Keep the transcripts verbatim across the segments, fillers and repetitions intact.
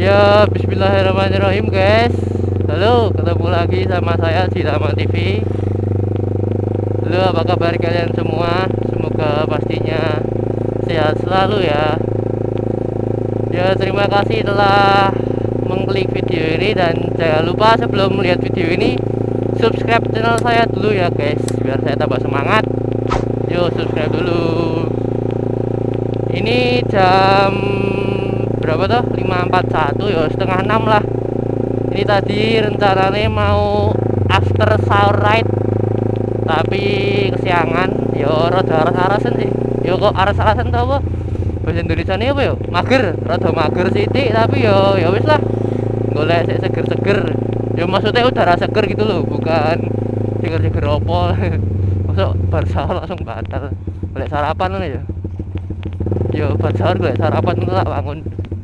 Ya, bismillahirrahmanirrahim guys. Halo, ketemu lagi sama saya di Taman T V. Halo, apa kabar kalian semua? Semoga pastinya sehat selalu ya. Ya, terima kasih telah mengklik video ini. Dan jangan lupa sebelum melihat video ini, subscribe channel saya dulu ya guys, biar saya tambah semangat. Yuk, subscribe dulu. Ini jam berapa tuh? lima empat puluh satu ya, setengah enam lah. Ini tadi rencananya mau after sahur ride, tapi kesiangan. Yo rada aras-arasan sih. Yo kok aras-arasan tau apa? Bahasa Indonesia ini apa yo? Mager, rada mager sithik, tapi yo ya wis lah. Golek sik seger-seger. Yo maksudnya udara seger gitu loh, bukan seger-seger opo. Masuk bar sahur langsung batal. Golek sarapan ngono ya. Yo bar sahur golek sarapan ngono tak bangun.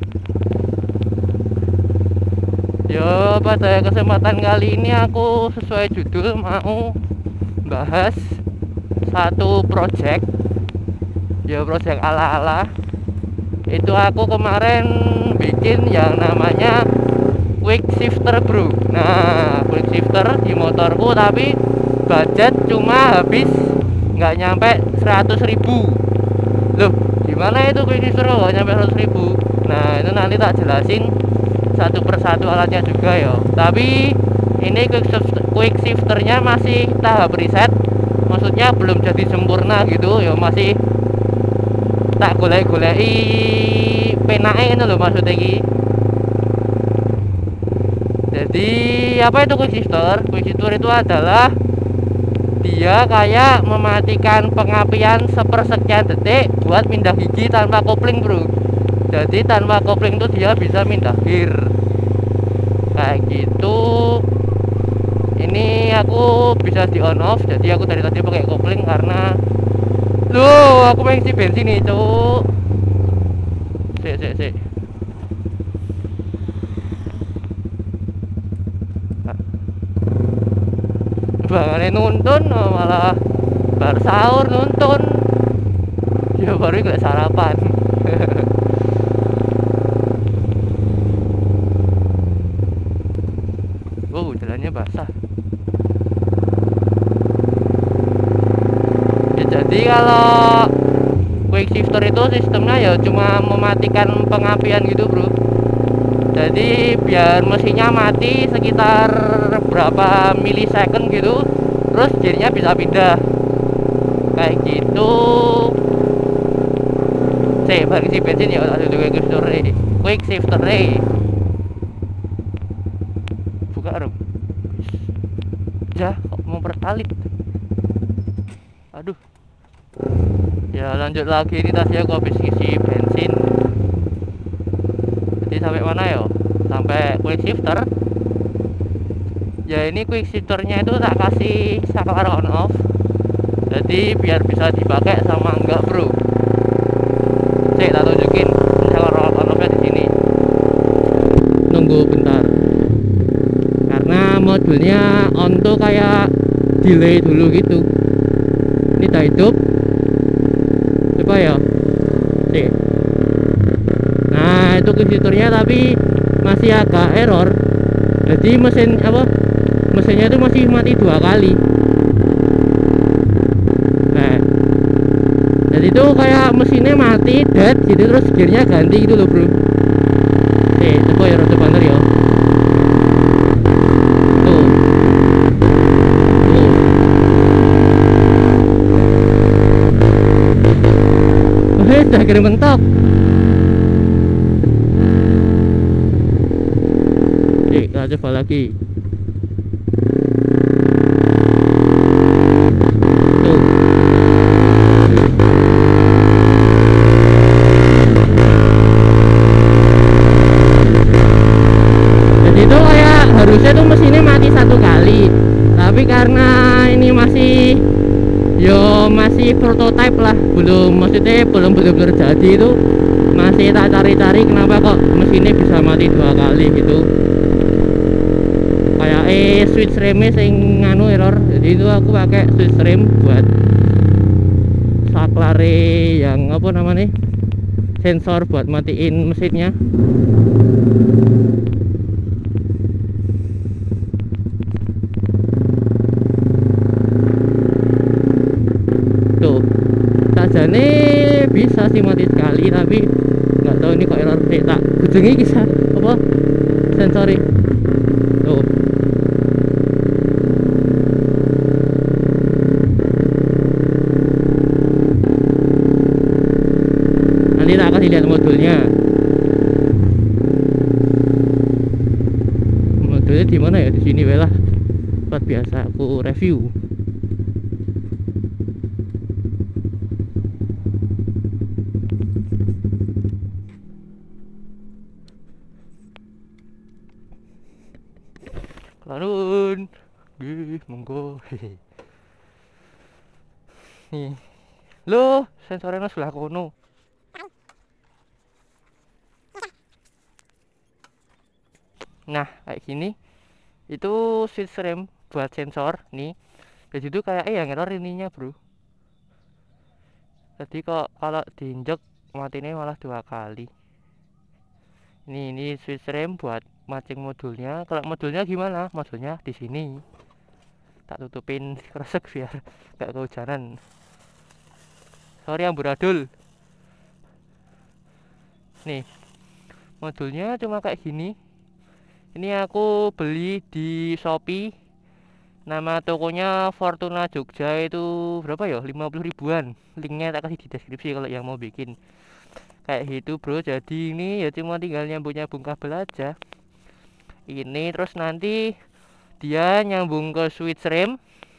Yo, pada kesempatan kali ini aku sesuai judul mau bahas satu project. Yo, project ala-ala. Itu aku kemarin bikin yang namanya quick shifter bro. Nah, quick shifter di motorku, tapi budget cuma habis nggak nyampe seratus ribu. Loh, gimana itu quick shifter nggak nyampe seratus ribu? Nah, itu nanti tak jelasin satu persatu alatnya juga ya. Tapi ini quick, shift, quick shifternya masih tahap riset, maksudnya belum jadi sempurna gitu ya, masih tak golek-goleki penake ngono lho maksudnya iki. Jadi apa itu quick shifter? Quick shifter itu adalah dia kayak mematikan pengapian sepersekian detik buat pindah gigi tanpa kopling bro. Jadi tanpa kopling tuh dia bisa pindah gear kayak gitu. Ini aku bisa di on off, jadi aku dari tadi pakai kopling karena loh aku pengen isi bensin nih cuk. Sik sik sik. Bangane nuntun malah bar sahur nuntun. Ya baru gak sarapan. Oh, jalannya basah. Ya, jadi kalau quick shifter itu sistemnya ya cuma mematikan pengapian gitu bro. Jadi biar mesinnya mati sekitar berapa milisecond gitu, terus gearnya bisa pindah kayak gitu. Saya bagi si bensin ya, ada quick shifter quick shifter buka rum. Ya kok mau pertalit. Aduh. Ya lanjut lagi, ini tadi aku habis isi bensin. Jadi sampai mana ya? Sampai quick shifter. Ya ini quick shifternya itu tak kasih saklar on off. Jadi biar bisa dipakai sama enggak bro. Saya tak tunjukin saklar on offnya di sini. Nunggu bentar. Karena modulnya on tuh kayak delay dulu gitu. Ini tak hidup. Coba ya. Oke. Nah itu fiturnya, tapi masih agak error. Jadi mesin apa? Mesinnya itu masih mati dua kali. Nah, jadi itu kayak mesinnya mati dead gitu, terus gearnya ganti gitu loh bro. Oke, coba ya rada banter ya. Sudah kirim mentok. Oke, kita coba lagi. Tuh. Jadi itu kayak harusnya tuh mesinnya mati satu kali, tapi karena ini masih yo masih prototype lah, belum, maksudnya belum benar-benar jadi, itu masih tak cari-cari kenapa kok mesinnya bisa mati dua kali gitu. Kayak eh switch remnya sing nganu error, jadi itu aku pakai switch rem buat saklare yang apa namanya sensor buat matiin mesinnya. Tuh, sajane bisa sih mati sekali, tapi nggak tahu ini kok error sih. Tak kujengi kisah apa sensori. Tuh. Nanti tak kasih lihat modulnya. Modulnya di mana ya? Di sini lah. Tempat biasa aku review. Lanun, gih, monggo. Nih, lo sensornya sebelah kono. Nah, kayak gini. Itu switch rem buat sensor nih. Jadi itu kayak eh yang error ininya, bro. Jadi kok kalau diinjek matinya malah dua kali. Ini ini switch rem buat mancing modulnya. Kalau modulnya gimana? Modulnya di sini. Tak tutupin kresek biar gak kehujanan. Sorry yang beradul. Nih, modulnya cuma kayak gini. Ini aku beli di Shopee. Nama tokonya Fortuna Jogja, itu berapa ya? lima puluh ribuan. Linknya tak kasih di deskripsi kalau yang mau bikin. Kayak gitu, bro. Jadi ini ya cuma tinggal nyambung-nyambung kabel aja. Ini terus nanti dia nyambung ke switch rem.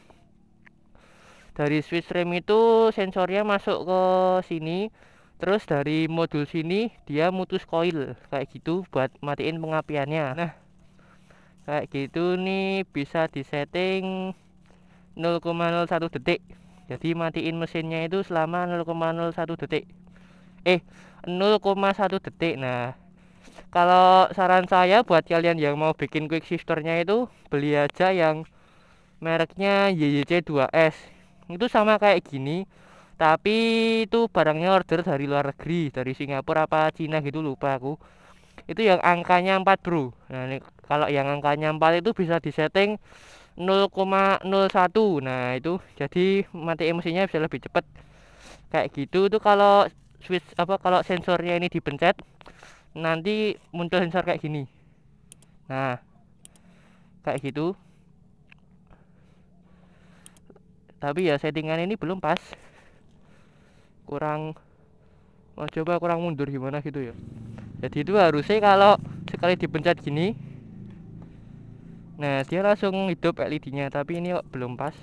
Dari switch rem itu sensornya masuk ke sini. Terus dari modul sini dia mutus koil kayak gitu buat matiin pengapiannya. Nah, kayak gitu nih bisa disetting nol koma nol satu detik. Jadi matiin mesinnya itu selama nol koma nol satu detik. Eh, nol koma satu detik. Nah, kalau saran saya buat kalian yang mau bikin quick shifternya itu beli aja yang mereknya Y Y C dua S. Itu sama kayak gini, tapi itu barangnya order dari luar negeri, dari Singapura apa Cina gitu, lupa aku. Itu yang angkanya empat, bro. Nah, ini kalau yang angkanya empat itu bisa disetting nol koma nol satu. Nah, itu jadi mati emosinya bisa lebih cepat. Kayak gitu tuh kalau switch apa kalau sensornya ini dipencet, nanti muncul sensor kayak gini. Nah, kayak gitu. Tapi ya settingan ini belum pas. Kurang, mau coba kurang mundur gimana gitu ya. Jadi itu harusnya kalau sekali dipencet gini, nah dia langsung hidup L E D-nya. Tapi ini kok belum pas.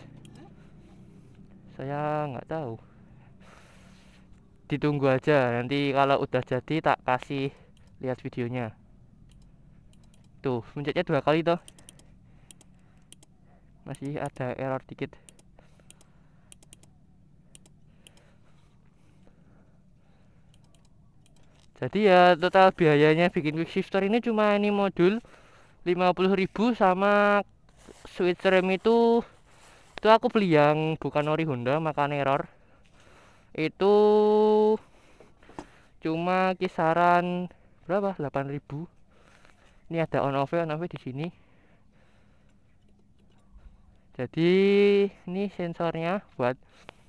Saya nggak tahu. Ditunggu aja. Nanti kalau udah jadi tak kasih lihat videonya. Tuh, pencetnya dua kali toh. Masih ada error dikit. Jadi ya total biayanya bikin quick shifter ini cuma ini modul lima puluh ribu sama switch rem itu itu aku beli yang bukan ori Honda, makan error. Itu cuma kisaran berapa? delapan ribu. Ini ada on off on off di sini. Jadi ini sensornya buat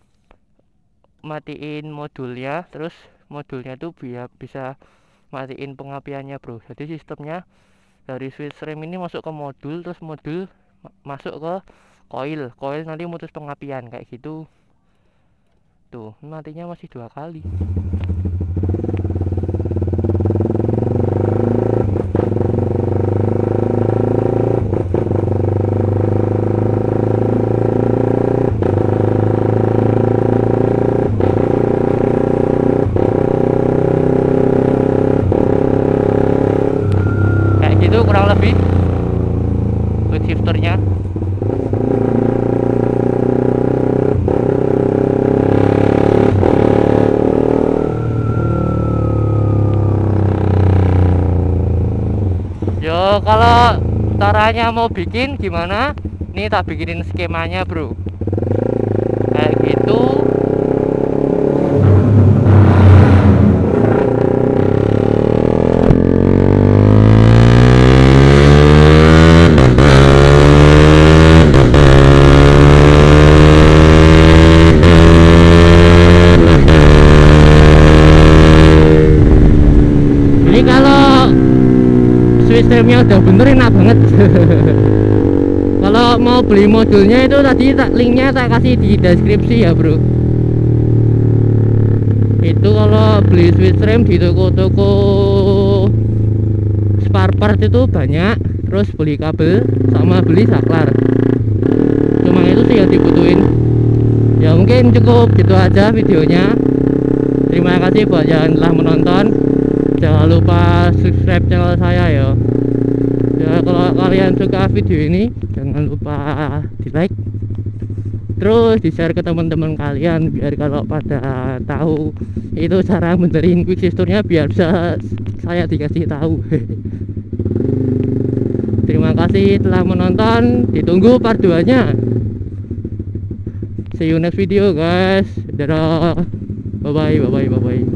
matiin modulnya, terus modulnya tuh biar bisa matiin pengapiannya, bro. Jadi sistemnya dari switch rem ini masuk ke modul, terus modul masuk ke koil, koil nanti mutus pengapian kayak gitu. Tuh, matinya masih dua kali. Kurang lebih quick shifternya. Yo, kalau caranya mau bikin gimana? Nih tak bikinin skemanya, bro. Kayak gitu. switch remnya udah bener, enak banget. Kalau mau beli modulnya itu tadi tak, linknya tak kasih di deskripsi ya bro. Itu kalau beli switch rem di toko-toko spare part itu banyak. Terus beli kabel sama beli saklar, cuma itu sih yang dibutuhin. Ya mungkin cukup gitu aja videonya. Terima kasih buat yang telah menonton. Jangan lupa subscribe channel saya ya. Ya kalau kalian suka video ini jangan lupa di like, terus di share ke teman-teman kalian, biar kalau pada tahu itu cara benerin quick shifternya, biar bisa saya dikasih tahu. Terima kasih telah menonton, ditunggu part dua nya. See you next video guys. Dadah, bye bye bye bye bye bye.